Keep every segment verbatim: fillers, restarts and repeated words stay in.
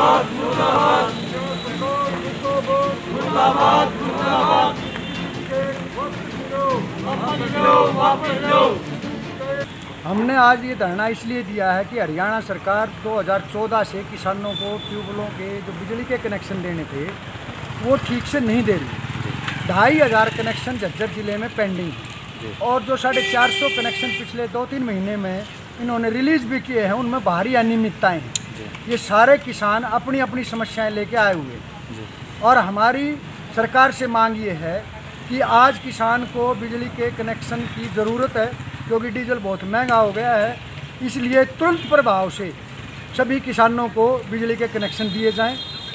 हमने आज ये धरना इसलिए दिया है कि हरियाणा सरकार दो हज़ार चौदह से किसानों को ट्यूबवेलों के जो बिजली के कनेक्शन देने थे वो ठीक से नहीं दे रही। ढाई हज़ार कनेक्शन झज्जर ज़िले में पेंडिंग है और जो साढ़े चार सौ कनेक्शन पिछले दो तीन महीने में इन्होंने रिलीज़ भी किए हैं उनमें भारी अनियमितताएँ हैं। ये सारे किसान अपनी अपनी समस्याएं लेके आए हुए हैं और हमारी सरकार से मांग ये है कि आज किसान को बिजली के कनेक्शन की ज़रूरत है क्योंकि डीजल बहुत महंगा हो गया है। इसलिए तुरंत प्रभाव से सभी किसानों को बिजली के कनेक्शन दिए जाएं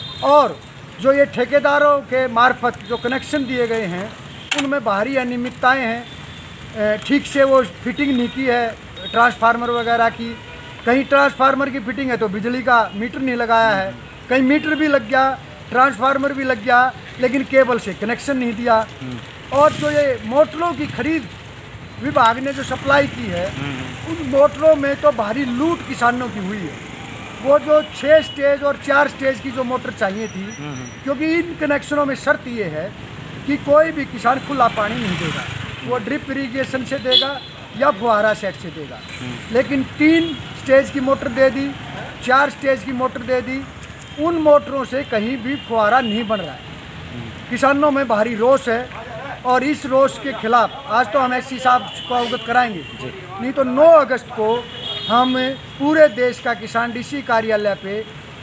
और जो ये ठेकेदारों के मार्फत जो कनेक्शन दिए गए हैं उनमें भारी अनियमितताएँ हैं। ठीक से वो फिटिंग नहीं की है ट्रांसफार्मर वगैरह की, कहीं ट्रांसफार्मर की फिटिंग है तो बिजली का मीटर नहीं लगाया है, कहीं मीटर भी लग गया ट्रांसफार्मर भी लग गया लेकिन केबल से कनेक्शन नहीं दिया। और जो ये मोटरों की खरीद विभाग ने जो सप्लाई की है उन मोटरों में तो भारी लूट किसानों की हुई है। वो जो छः स्टेज और चार स्टेज की जो मोटर चाहिए थी, क्योंकि इन कनेक्शनों में शर्त ये है कि कोई भी किसान खुला पानी नहीं देगा, वो ड्रिप इरीगेशन से देगा या फुहारा सेट से देगा। लेकिन तीन स्टेज की मोटर दे दी, चार स्टेज की मोटर दे दी, उन मोटरों से कहीं भी फुहारा नहीं बन रहा है। किसानों में भारी रोष है और इस रोष के खिलाफ आज तो हम एससी साहब को अवगत कराएंगे, नहीं तो नौ अगस्त को हम पूरे देश का किसान डीसी कार्यालय पे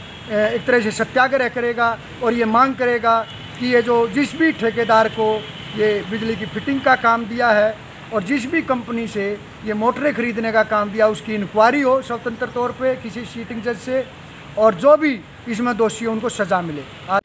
एक तरह से सत्याग्रह करेगा और ये मांग करेगा कि ये जो जिस भी ठेकेदार को ये बिजली की फिटिंग का काम दिया है और जिस भी कंपनी से ये मोटरें खरीदने का काम दिया उसकी इंक्वायरी हो स्वतंत्र तौर पे किसी सीटिंग जज से और जो भी इसमें दोषी हो उनको सज़ा मिले।